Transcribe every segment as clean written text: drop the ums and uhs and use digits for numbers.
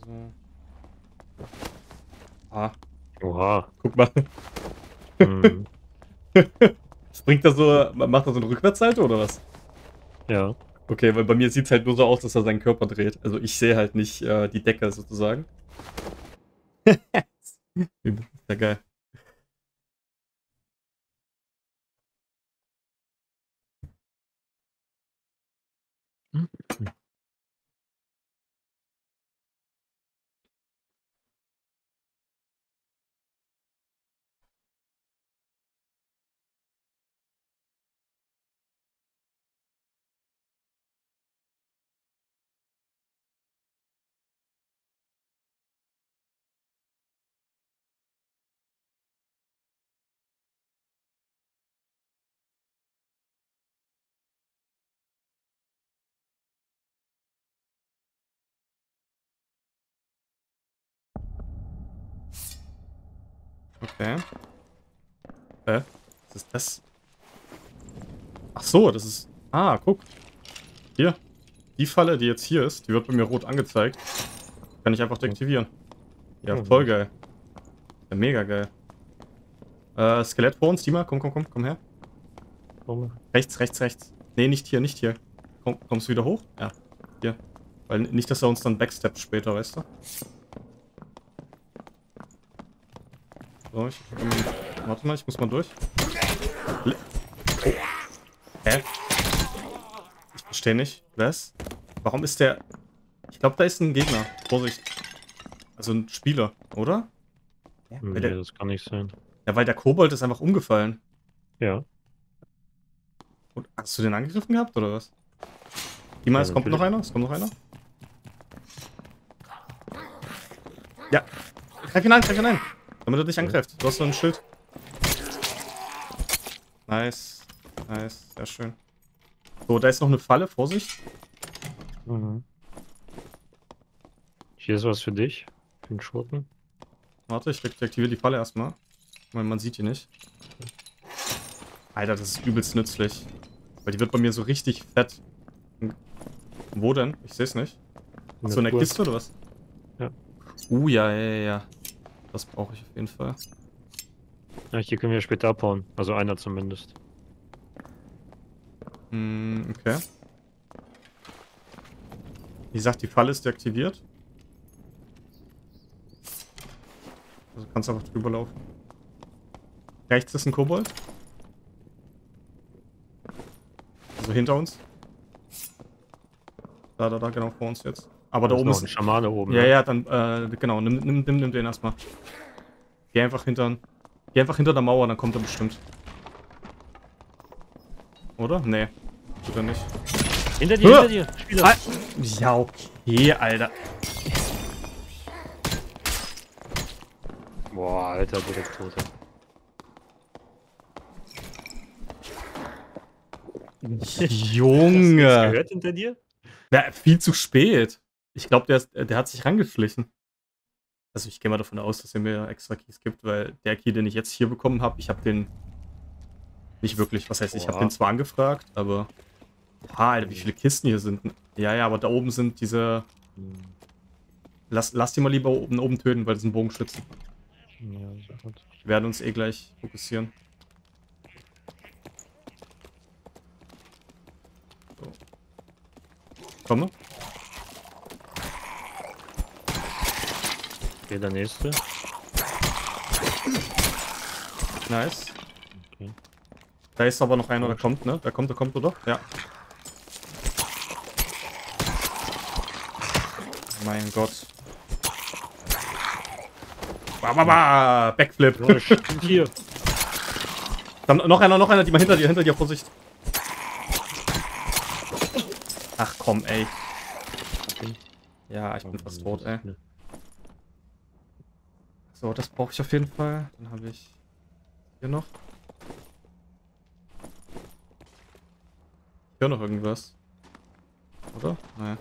So. Ah, Oha. guck mal. Mhm. Springt er so, macht er so eine Rückwärtsseite oder was? Ja. Okay, weil bei mir sieht es halt nur so aus, dass er seinen Körper dreht. Also ich sehe halt nicht die Decke sozusagen. Ist ja geil. Mhm. Okay. Was ist das? Ach so, das ist... Ah, guck. Hier. Die Falle, die jetzt hier ist, die wird bei mir rot angezeigt. Kann ich einfach deaktivieren. Ja, Oh, voll nice. geil. Ja, mega geil. Skelett vor uns, Dima, komm her. Warum? Rechts. Nee, nicht hier, nicht hier. Kommst du wieder hoch? Ja, hier. Weil nicht, dass er uns dann backsteppt später, weißt du? So, warte mal, ich muss mal durch. Oh. Hä? Ich verstehe nicht. Was? Warum ist der... Ich glaube, da ist ein Gegner. Vorsicht. Also ein Spieler, oder? Ja, Nee, das kann nicht sein. weil der Kobold ist einfach umgefallen. Ja. Und hast du den angegriffen gehabt, oder was? Dima, Ja, es kommt noch natürlich. einer? Es kommt noch einer? Ja. Greif ihn an. Damit er dich Ja. angreift. Du hast so ein Schild. Nice. Sehr schön. So, da ist noch eine Falle. Vorsicht. Mhm. Hier ist was für dich. Für den Schurken. Warte, ich deaktiviere die Falle erstmal. Weil man sieht die nicht. Alter, das ist übelst nützlich. Weil die wird bei mir so richtig fett. Wo denn? Ich sehe es nicht. Achso, in der Natur. Kiste oder was? Ja. Ja. Das brauche ich auf jeden Fall. Ja, hier können wir später abhauen. Also einer zumindest. Okay. Wie gesagt, die Falle ist deaktiviert. Also kannst einfach drüber laufen. Rechts ist ein Kobold. Also hinter uns. Da, genau vor uns jetzt. Aber da Da ist oben noch ist... ein Schamane oben, Ja, ne? ja, dann, genau, nimm den erstmal. Geh einfach hinter der Mauer, dann kommt er bestimmt. Oder? Nee, tut er nicht. Hinter dir, Spieler! Ah, ja, okay, Alter. Boah, Alter, direkt tot. Hast du nichts Junge. gehört hinter dir? Ja, viel zu spät. Ich glaube, der hat sich rangeschlichen. Also ich gehe mal davon aus, dass er mir extra Keys gibt, weil der Key, den ich jetzt hier bekommen habe, ich habe den nicht wirklich, was heißt, ich habe den Boah. zwar angefragt, aber... Oha, Alter, wie viele Kisten hier sind. Ja, aber da oben sind diese... Lass die mal lieber oben töten, weil das sind Bogenschützen. Ja, so gut. Wir werden uns eh gleich fokussieren. So. Komme. Okay, der nächste. Nice. Okay. Da ist aber noch einer, der kommt, ne? Der kommt, oder? Ja. Mein Gott. Backflip. Oh, stimmt hier. Dann noch einer, die mal hinter dir, Vorsicht. Ach komm, ey. Ja, ich bin fast tot, ey. So, das brauche ich auf jeden Fall. Dann habe ich hier noch. Hier noch irgendwas. Oder? Naja.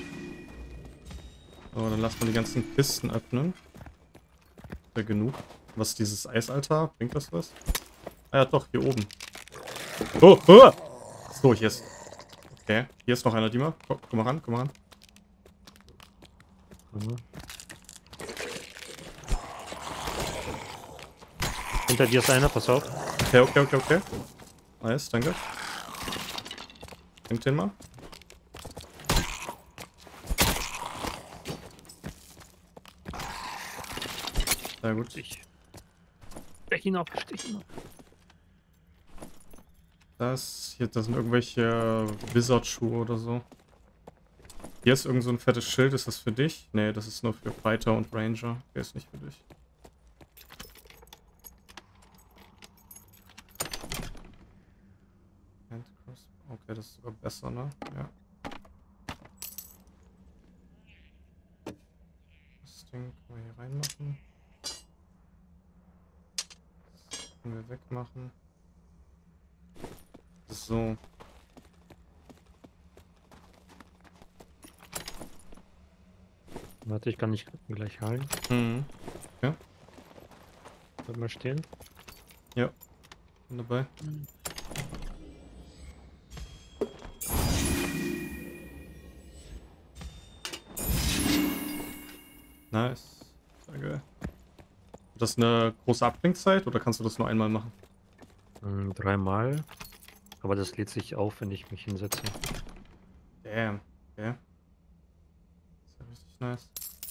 So, dann lassen wir die ganzen Kisten öffnen. Wäre genug. Was ist dieses Eisaltar? Bringt das was? Ah ja, doch, hier oben. Oh, oh! So, hier ist... Okay, hier ist noch einer, Dima. Komm mal ran, komm mal ran. Mhm. Hinter dir ist einer, pass auf. Okay. Nice, danke. Bringt den mal. Sehr gut. Stech ihn ab, stech ihn ab. Das sind irgendwelche Wizard-Schuhe oder so. Hier ist irgend so ein fettes Schild. Ist das für dich? Nee, das ist nur für Fighter und Ranger. Der ist nicht für dich. Okay, das ist sogar besser, ne? Ja. Das Ding können wir hier reinmachen. Das können wir wegmachen. So. Warte, ich kann nicht gleich heilen. Mhm. Ja. Bleib mal stehen. Ja. Bin dabei. Nice. Sehr geil. Ist das eine große Abklingzeit oder kannst du das nur einmal machen? 3-mal. Aber das lädt sich auf, wenn ich mich hinsetze. Damn. Okay. Ist ja richtig nice.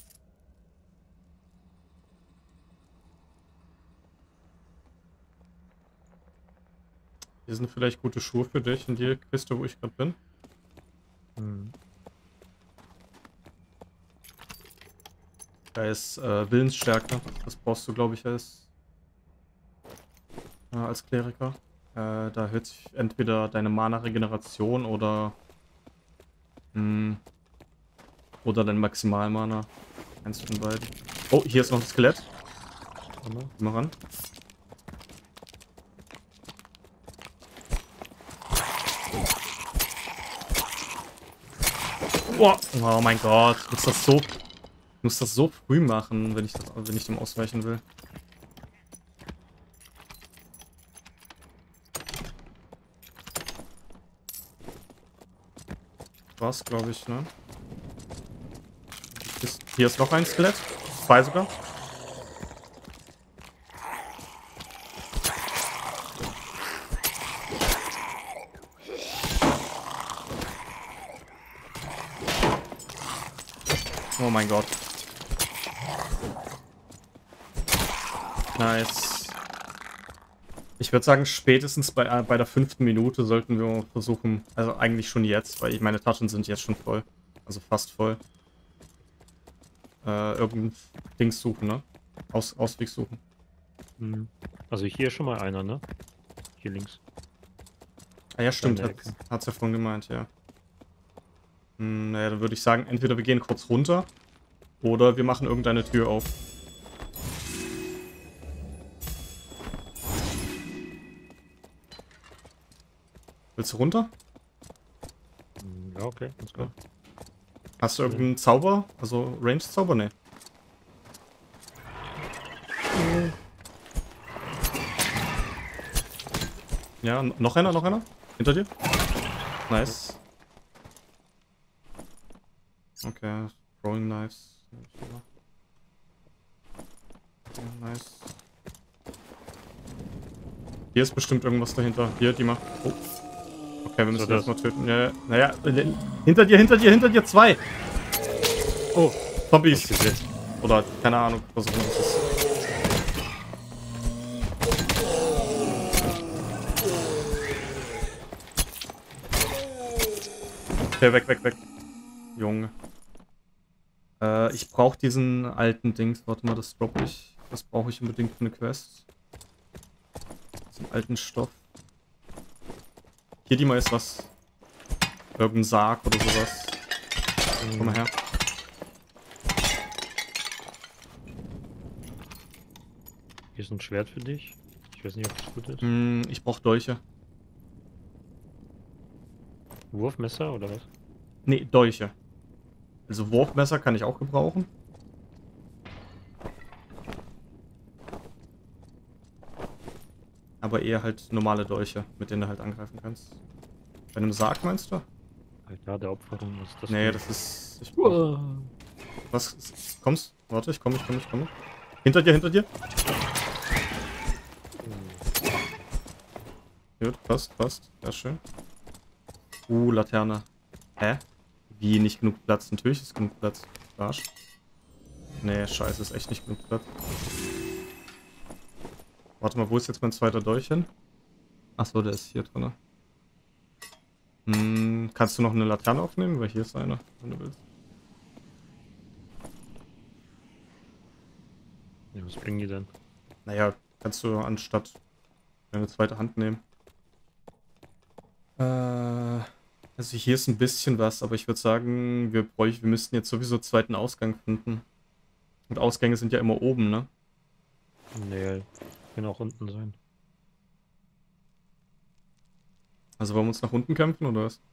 Hier sind vielleicht gute Schuhe für dich in die Kiste, wo ich gerade bin. Da ist Willensstärke. Das brauchst du, glaube ich, als Kleriker. Da erhöht sich entweder deine Mana-Regeneration oder dein Maximal-Mana. Eins von beiden. Oh, hier ist noch ein Skelett. Geh mal ran. Oh mein Gott, ich muss das so früh machen, wenn ich dem ausweichen will. War's, glaube ich, ne? Hier ist noch ein Skelett. 2 sogar. Oh mein Gott. Nice. Ich würde sagen, spätestens bei der 5. Minute sollten wir versuchen, also eigentlich schon jetzt, weil meine Taschen sind jetzt schon voll. Also fast voll. Irgendein Dings suchen, ne? Ausweg suchen. Also hier schon mal einer, ne? Hier links. Ah ja, stimmt, hat's ja vorhin gemeint, ja. Naja, dann würde ich sagen, entweder wir gehen kurz runter oder wir machen irgendeine Tür auf. Willst du runter? Ja, okay, let's go. Hast du irgendeinen Zauber? Also Range-Zauber? Ne. Ja, noch einer? Hinter dir? Nice. Okay, Throwing Knives. Ja, nice. Hier ist bestimmt irgendwas dahinter. Hier, Dima. Oh. Okay, wir müssen das mal töten. Ja, naja, hinter dir 2. Oh, Zombies. Oder, keine Ahnung, was auch immer das ist. Okay, weg. Junge. Ich brauche diesen alten Dings. Warte mal, das droppe ich. Das brauche ich unbedingt für eine Quest. Diesen alten Stoff. Hier, Dima, ist was. Irgendein Sarg oder sowas. Komm mal her. Hier ist ein Schwert für dich. Ich weiß nicht, ob das gut ist. Ich brauche Dolche. Wurfmesser oder was? Nee, Dolche. Also Wurfmesser kann ich auch gebrauchen. Aber eher halt normale Dolche, mit denen du halt angreifen kannst. Bei einem Sarg meinst du? Ja, der Opferung, was ist das Nee, denn? das ist... Uah. Was? Kommst? Warte, ich komme. Hinter dir, hinter dir. Gut, passt. Sehr schön. Laterne. Hä? Wie, nicht genug Platz? Natürlich ist genug Platz. Arsch. Nee, scheiße, ist echt nicht genug Platz. Warte mal, wo ist jetzt mein zweiter Dolch hin? Achso, der ist hier drin. Kannst du noch eine Laterne aufnehmen? Weil hier ist eine, wenn du willst. Ja, was bringen die denn? Naja, kannst du anstatt eine zweite Hand nehmen. Also hier ist ein bisschen was, aber ich würde sagen, wir müssten jetzt sowieso einen zweiten Ausgang finden. Und Ausgänge sind ja immer oben, ne? Nee, kann auch unten sein. Also wollen wir uns nach unten kämpfen, oder was?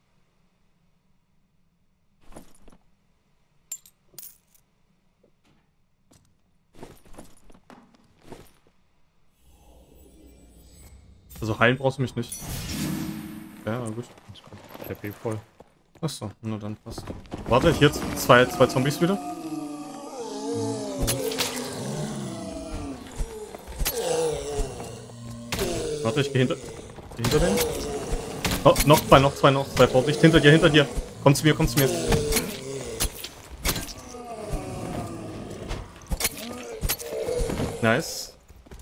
Also heilen brauchst du mich nicht. Ja, gut. TP voll. Achso, na dann passt. Warte, hier zwei Zombies wieder. Warte, ich geh hinter denen. Oh, noch zwei, Vorsicht, hinter dir. Komm zu mir. Nice.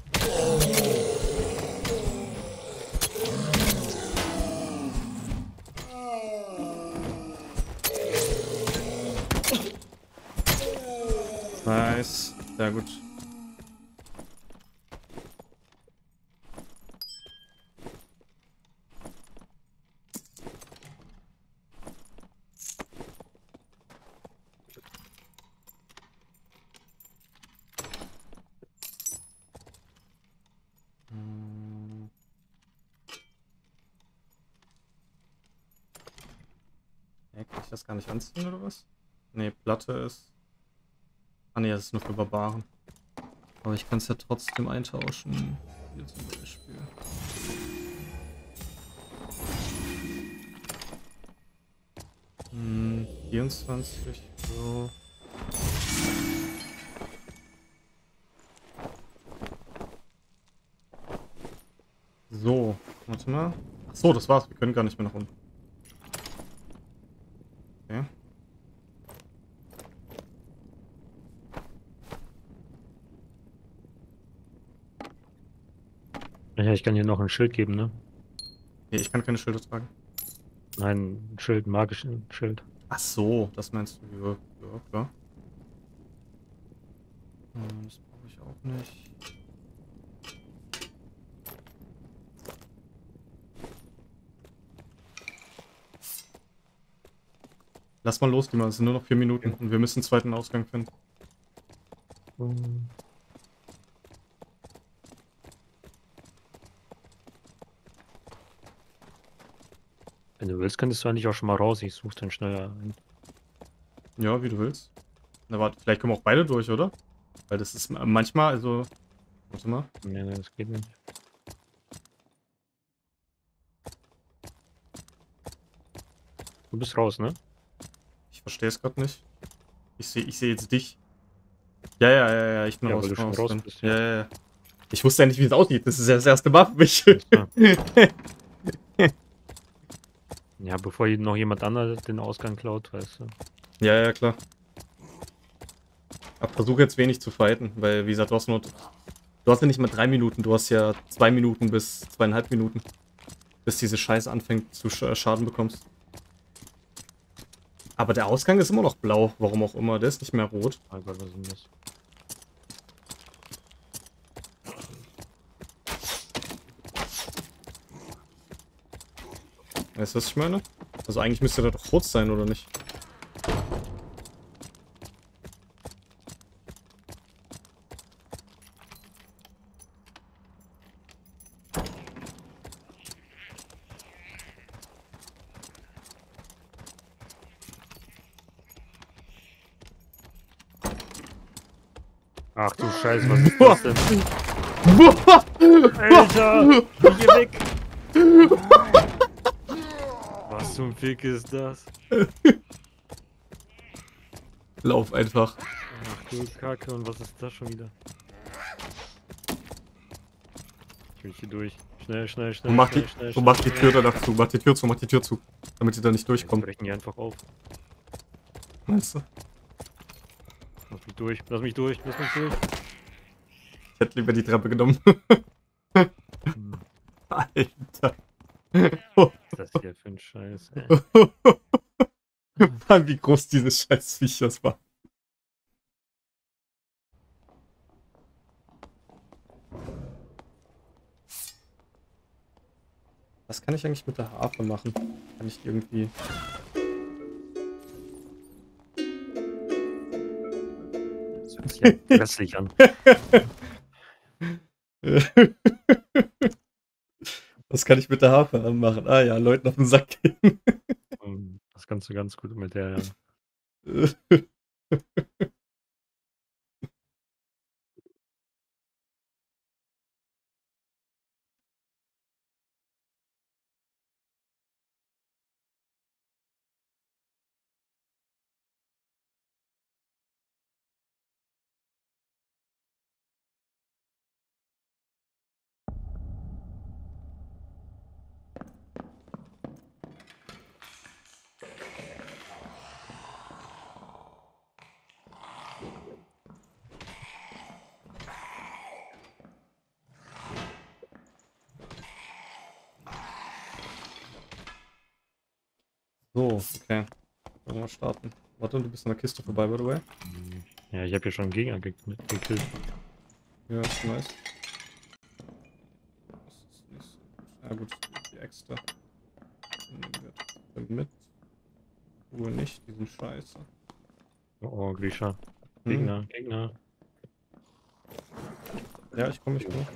Nice. Sehr gut. Ja, kann ich das gar nicht anziehen, oder was? Nee, Platte ist... Ah nee, das ist nur für Barbaren. Aber ich kann es ja trotzdem eintauschen. Hier zum Beispiel. Hm, 24. So. So, warte mal. Ach so, das war's. Wir können gar nicht mehr nach unten. Okay. Ja, ich kann hier noch ein Schild geben, ne? Nee, ich kann keine Schilder tragen. Nein, ein Schild, magischen Schild. Ach so, das meinst du. Ja, ja klar. Das brauche ich auch nicht. Lass mal los, Dima. Es sind nur noch 4 Minuten und wir müssen einen zweiten Ausgang finden. Wenn du willst, könntest du eigentlich auch schon mal raus. Ich suche dann schneller ein. Ja, wie du willst. Na warte, vielleicht kommen auch beide durch, oder? Weil das ist manchmal, also... Warte mal. Nee, das geht nicht. Du bist raus, ne? Ich verstehe es gerade nicht. Ich sehe jetzt dich. Ja, ich bin Ja, raus. weil du schon raus drin. bist, Ja. Ich wusste ja nicht, wie es aussieht. Das ist ja das erste Mal für mich. Ja, bevor noch jemand anderes den Ausgang klaut, weißt du. Ja, klar. Aber versuche jetzt wenig zu fighten, weil, wie gesagt, du hast ja nicht mal 3 Minuten, du hast ja 2 Minuten bis 2,5 Minuten, bis diese Scheiße anfängt zu Schaden bekommst. Aber der Ausgang ist immer noch blau, warum auch immer, der ist nicht mehr rot. Oh Gott, was ist denn das? Weißt du, was ich meine? Also eigentlich müsste der doch rot sein, oder nicht? Ach du Scheiße, was ist das denn? Alter! Geh weg! Was zum Fick ist das? Lauf einfach. Ach du Kacke, und was ist das schon wieder? Ich will hier durch. Schnell, schnell, schnell. Und mach schnell, die, schnell, und mach die schnell. Tür danach zu. Mach die Tür zu, mach die Tür zu. Damit sie da nicht Jetzt durchkommen. brechen die einfach auf. Meinst du? Lass mich durch, lass mich durch, lass mich durch. Ich hätte lieber die Treppe genommen. Hm, Alter. was ist das hier für ein Scheiß, ey? Mann, wie groß dieses Scheißviech das war. Was kann ich eigentlich mit der Harfe machen? Kann ich die irgendwie... Das hört sich ja grässlich an. Was kann ich mit der Harfe machen? Ah ja, Leuten auf den Sack gehen. Das kannst du ganz gut mit der. So, okay. Wollen wir mal starten. Warte, du bist an der Kiste vorbei, by the way. Ja, ich habe hier schon einen Gegner gekillt. Ja, ist nice. Das ist nicht so gut. Ja gut, die extra. Nehmen wir trotzdem mit. Ruhe nicht, die sind scheiße. Oh, Grisha. Gegner, Gegner. Ja, ich komme, ich komme.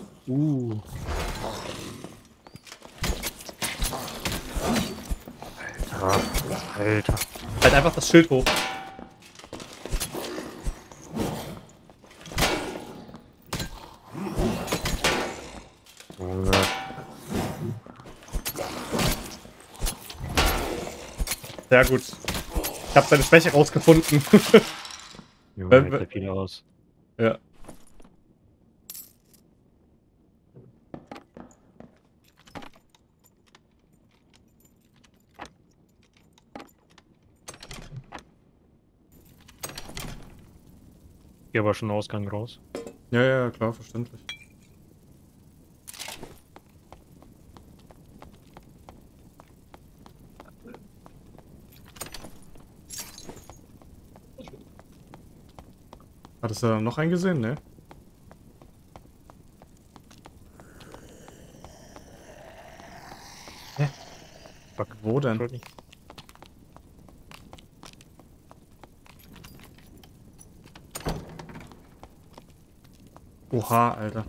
Alter. Halt einfach das Schild hoch. Junge. Sehr gut. Ich habe seine Schwäche rausgefunden. Junge, hält der viel aus. Ja. Hier aber schon Ausgang raus. Ja, ja, klar, verständlich. Hattest du da noch einen gesehen, ne? Hä? Fuck. Wo denn? Oha, Alter.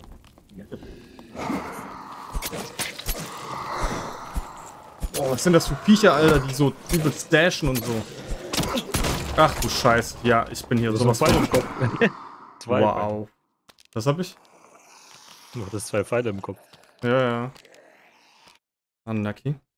Oh, was sind das für Viecher, Alter, die so übelst dashen und so. Ach du Scheiße. Ja, ich bin hier sowas Pfeile von... im Kopf. Zwei. Wow. Was hab ich? Du hattest 2 Pfeile im Kopf. Ja, ja. Unlucky.